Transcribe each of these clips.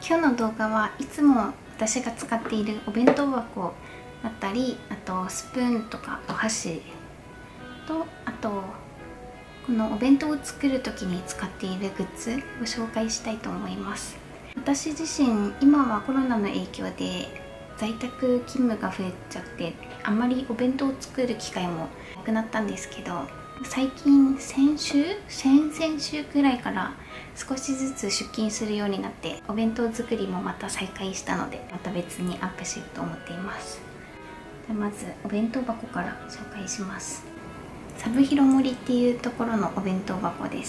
今日の動画はいつも私が使っているお弁当箱だったり、あとスプーンとかお箸と、あとこのお弁当を作る時に使っているグッズを紹介したいと思います。私自身今はコロナの影響で在宅勤務が増えちゃって、あんまりお弁当を作る機会もなくなったんですけど、最近先々週くらいから少しずつ出勤するようになって、お弁当作りもまた再開したので、また別にアップしようと思っています。でまずお弁当箱から紹介します。サブヒロモリっていうところのお弁当箱です。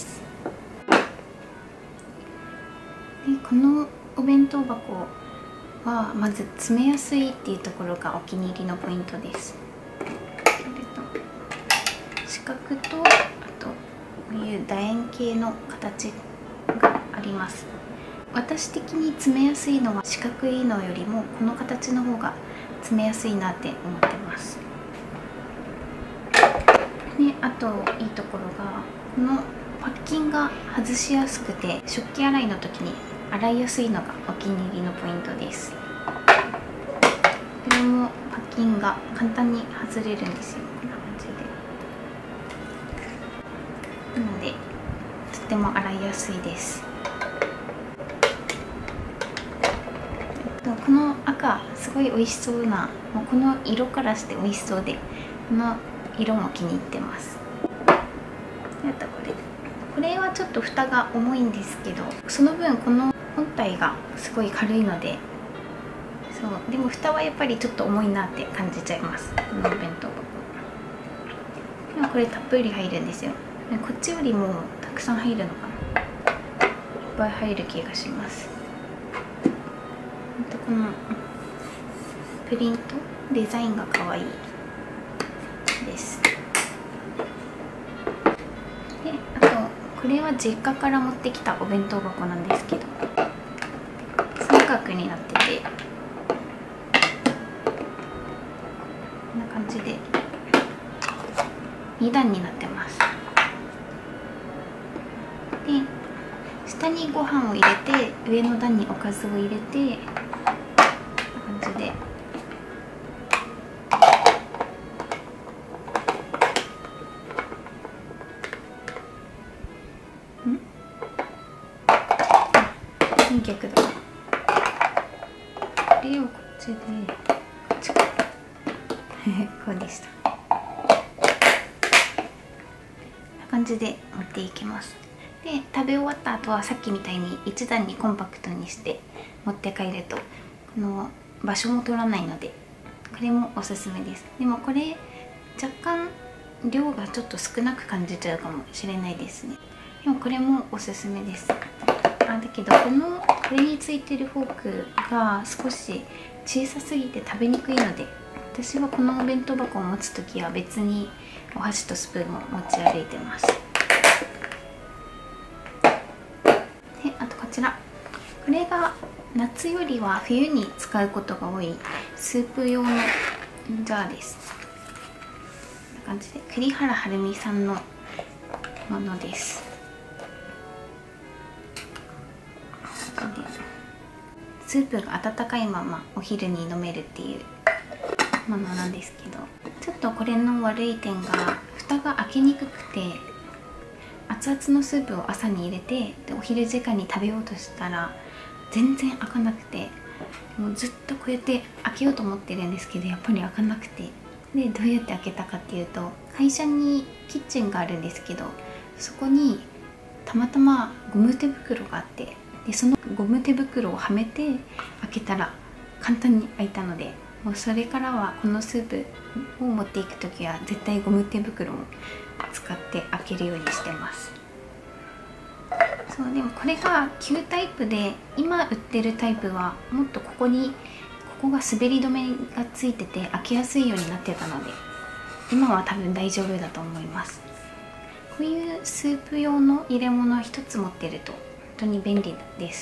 でこのお弁当箱はまず詰めやすいっていうところがお気に入りのポイントです。四角と、あとこういう楕円形の形があります。私的に詰めやすいのは四角いのよりもこの形の方が詰めやすいなって思ってます。であといいところが、このパッキンが外しやすくて食器洗いの時に洗いやすいのがお気に入りのポイントです。これもパッキンが簡単に外れるんですよ。こんな感じで。なのでとても洗いやすいです。この赤すごい美味しそうな、もうこの色からして美味しそうで、この色も気に入ってます。あとこれはちょっと蓋が重いんですけど、その分この本体がすごい軽いので、でも蓋はやっぱりちょっと重いなって感じちゃいます。このお弁当箱でもこれたっぷり入るんですよ。こっちよりもたくさん入るのかな。いっぱい入る気がします。あとこのプリントデザインが可愛いです。であとこれは実家から持ってきたお弁当箱なんですけど、三角になってて、こんな感じで2段になってます。で下にご飯を入れて、上の段におかずを入れて、こんな感じで三脚だ。これをこっちで、こっちかこうでした。こんな感じで持っていきます。で食べ終わった後はさっきみたいに一段にコンパクトにして持って帰ると、この場所も取らないので、これもおすすめです。でもこれ若干量がちょっと少なく感じちゃうかもしれないですね。でもこれもおすすめです。だけどこれについてるフォークが少し小さすぎて食べにくいので、私はこのお弁当箱を持つ時は別にお箸とスプーンも持ち歩いてます。であとこちら、これが夏よりは冬に使うことが多いスープ用のジャーです。こんな感じで栗原はるみさんのものです。スープが温かいままお昼に飲めるっていうものなんですけど、ちょっとこれの悪い点が蓋が開けにくくて、熱々のスープを朝に入れて、でお昼時間に食べようとしたら全然開かなくて、もうずっとこうやって開けようと思ってるんですけど、やっぱり開かなくて、でどうやって開けたかっていうと、会社にキッチンがあるんですけど、そこにたまたまゴム手袋があって、でそのゴム手袋をはめて開けたら簡単に開いたので、もうそれからはこのスープを持っていく時は絶対ゴム手袋も使って開けるようにしてます。でもこれが旧タイプで、今売ってるタイプはもっとここが滑り止めがついてて開けやすいようになってたので、今は多分大丈夫だと思います。こういうスープ用の入れ物一つ持ってると本当に便利です。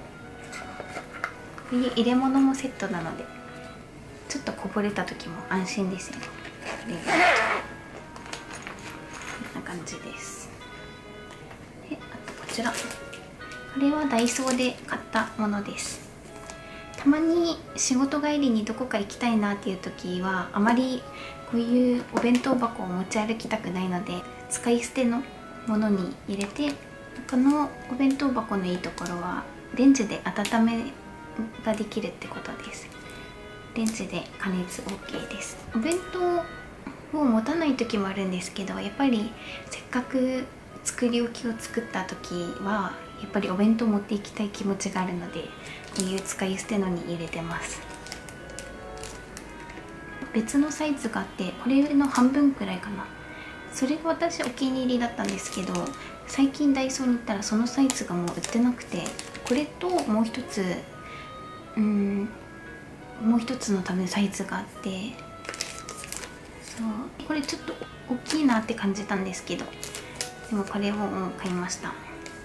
こういう入れ物もセットなので、ちょっとこぼれた時も安心ですよね。こんな感じです。であとこちらこれはダイソーで買ったものです。たまに仕事帰りにどこか行きたいなっていう時はあまりこういうお弁当箱を持ち歩きたくないので、使い捨てのものに入れて、このお弁当箱のいいところはレンジで温めができるってことです。レンジで加熱 OK です。お弁当を持たない時もあるんですけど、やっぱりせっかく作り置きを作った時はやっぱりお弁当持っていきたい気持ちがあるので、こういう使い捨てのに入れてます。別のサイズがあって、これの半分くらいかな。それが私お気に入りだったんですけど、最近ダイソーに行ったらそのサイズがもう売ってなくて、これともう一つのためのサイズがあって、そうこれちょっと大きいなって感じたんですけど、でもこれをもう買いました。こ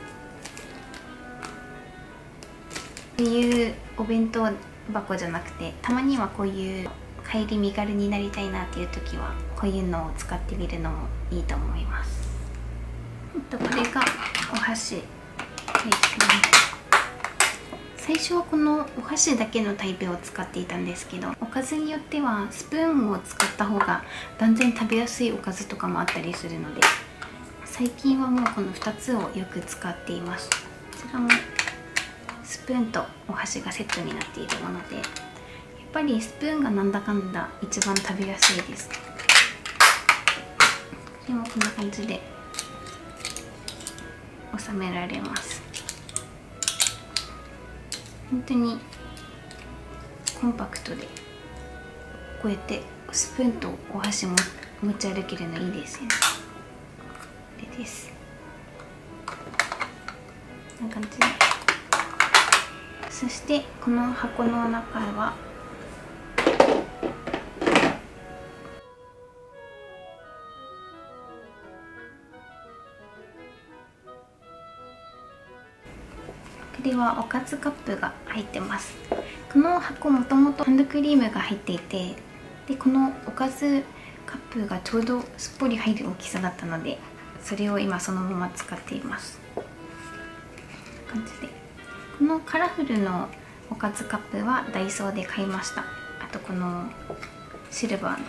ういうお弁当箱じゃなくて、たまにはこういう帰り身軽になりたいなっていう時はこういうのを使ってみるのもいいと思います。これがお箸ですね。最初はこのお箸だけのタイプを使っていたんですけど、おかずによってはスプーンを使った方が断然食べやすいおかずとかもあったりするので、最近はもうこの2つをよく使っています。こちらもスプーンとお箸がセットになっているもので、やっぱりスプーンがなんだかんだ一番食べやすいです。これもこんな感じで収められます。本当にコンパクトで、こうやってスプーンとお箸も持ち歩けるのいいですよね。これです。こんな感じで、そしてこの箱の中はこれはおかずカップが入ってます。この箱もともとハンドクリームが入っていて、でこのおかずカップがちょうどすっぽり入る大きさだったので、それを今そのまま使っています。こんな感じで、このカラフルのおかずカップはダイソーで買いました。あとこのシルバーの、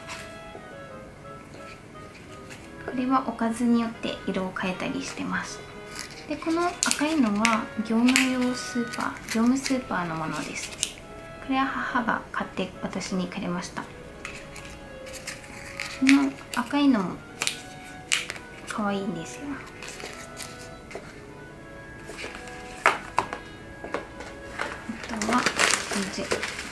これはおかずによって色を変えたりしてます。でこの赤いのは業務スーパーのものです。これは母が買って私にくれました。この赤いのも可愛いんですよ。あとは炊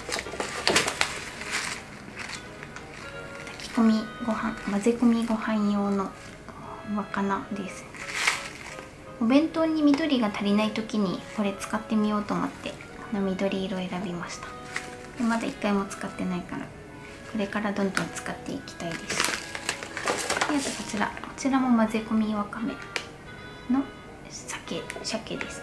き込みご飯、混ぜ込みご飯用のわかなです。お弁当に緑が足りない時にこれ使ってみようと思ってこの緑色を選びました。でまだ1回も使ってないから、これからどんどん使っていきたいです。であとこちらも混ぜ込みわかめの鮭です。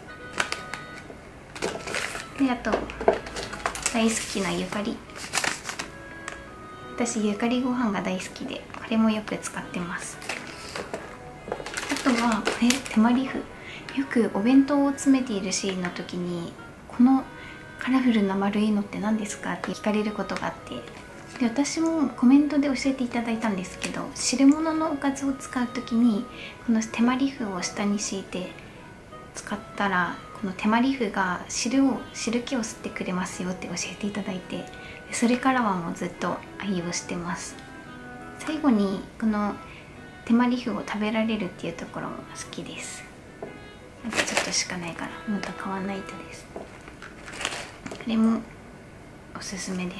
であと大好きなゆかり、私ゆかりご飯が大好きでこれもよく使ってます。あとはこれ手まり麩、よくお弁当を詰めているシーンの時にこのカラフルな丸いのって何ですかって聞かれることがあって、で私もコメントで教えていただいたんですけど、汁物のおかずを使う時にこの手まり麩を下に敷いて使ったら、この手まり麩が汁気を吸ってくれますよって教えていただいて、それからはもうずっと愛用してます。最後にこの手まり麩を食べられるっていうところも好きです。あとちょっとしかないからまた買わないとです。これもおすすめです。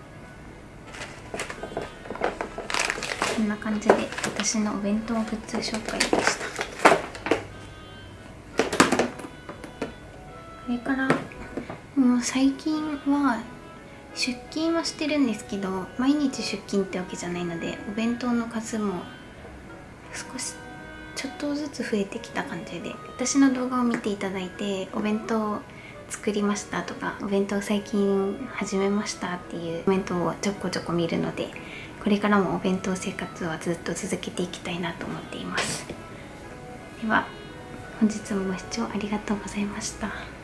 こんな感じで私のお弁当グッズ紹介でした。これからもう最近は出勤はしてるんですけど、毎日出勤ってわけじゃないので、お弁当の数も少しちょっとずつ増えてきた感じで、私の動画を見ていただいてお弁当作りましたとか、お弁当最近始めましたっていうコメントをちょこちょこ見るので、これからもお弁当生活はずっと続けていきたいなと思っています。では本日もご視聴ありがとうございました。